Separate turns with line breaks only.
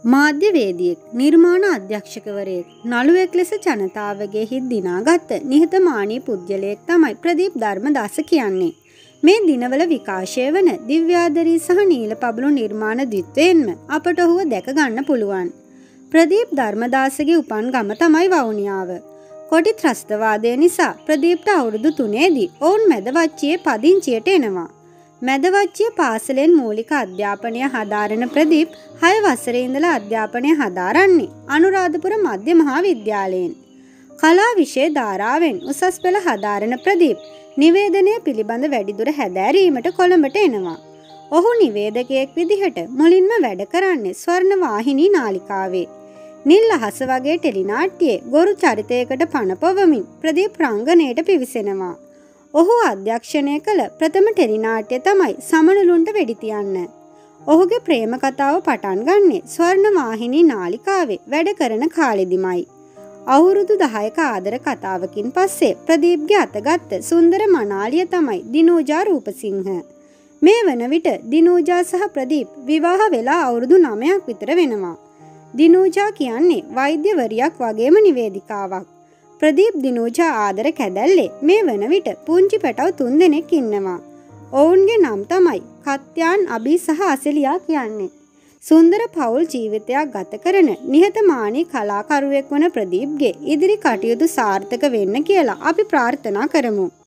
මාධ්‍යවේදියෙක්, නිර්මාණ අධ්‍යක්ෂකවරයෙක්, නළුවෙක් ලෙස ජනතාවගේ හිත් දිනාගත් නිහතමානී පුද්ගලයෙක් තමයි ප්‍රදීප් ධර්මදාස කියන්නේ. මේ දිනවල විකාශය වන දිව්‍යාදරී සහ නීලපබළු නිර්මාණ ද්විත්වයෙන්ම අපට ඔහුව දැක ගන්න පුළුවන්. ප්‍රදීප් ධර්මදාසගේ උපන් ගම තමයි වවුනියාව. කොටි ත්‍රස්තවාදය නිසා ප්‍රදීප්ට අවුරුදු 3ේදී ඔවුන් මැදවච්චියේ පදිංචියට එනවා. මැදවච්චිය පාසලෙන් මූලික අධ්‍යාපනය හදාරන ප්‍රදීප් 6 වසරේ ඉඳලා අධ්‍යාපනය හදාරන්නේ අනුරාධපුර මධ්‍ය මහා විද්‍යාලයෙන්. කලා විෂය ධාරාවෙන් උසස් පෙළ හදාරන ප්‍රදීප් නිවේදනය පිළිබඳ වැඩිදුර හැදෑරීමට කොළඹට එනවා. ඔහු නිවේදකයෙක් විදිහට මුලින්ම වැඩ කරන්නේ ස්වර්ණ වාහිනී නාලිකාවේ. නිල් අහස වගේ ටෙලිනාට්‍යයේ ගොරු චරිතයකට පණ පොවමින් ප්‍රදීප් රංගනයට පිවිසෙනවා. ඔහු අධ්‍යක්ෂණය කළ ප්‍රථම ටෙලිනාට්‍ය තමයි සමනලුන්ට වෙඩි තියන්න. ඔහුගේ ප්‍රේම කතාව පටන් ගන්නේ ස්වර්ණ වාහිනී නාලිකාවේ වැඩ කරන කාලෙදිමයි. අවුරුදු 10ක ආදර කතාවකින් පස්සේ ප්‍රදීප්ගේ අතගත්ත සුන්දර මනාලිය තමයි දිනූජා රූපසිංහ. මේ වන විට දිනූජා සහ ප්‍රදීප් විවාහ වෙලා අවුරුදු 9ක් විතර වෙනවා. දිනූජා කියන්නේ වෛද්‍යවරියක් වගේම නිවේදිකාවක්. ප්‍රදීප් දිනූජා ආදර කැදැල්ලේ මේ වන විට පුංචි පැටව 3 දෙනෙක් ඉන්නවා. ඔවුන්ගේ නම් තමයි කත්යාන්, අබී සහ අසෙලියා කියන්නේ. සුන්දර පවුල් ජීවිතයක් ගත කරන නිහතමානී කලාකරුවෙක් වන ප්‍රදීප්ගේ ඉදිරි කටයුතු සාර්ථක වෙන්න කියලා අපි ප්‍රාර්ථනා කරමු.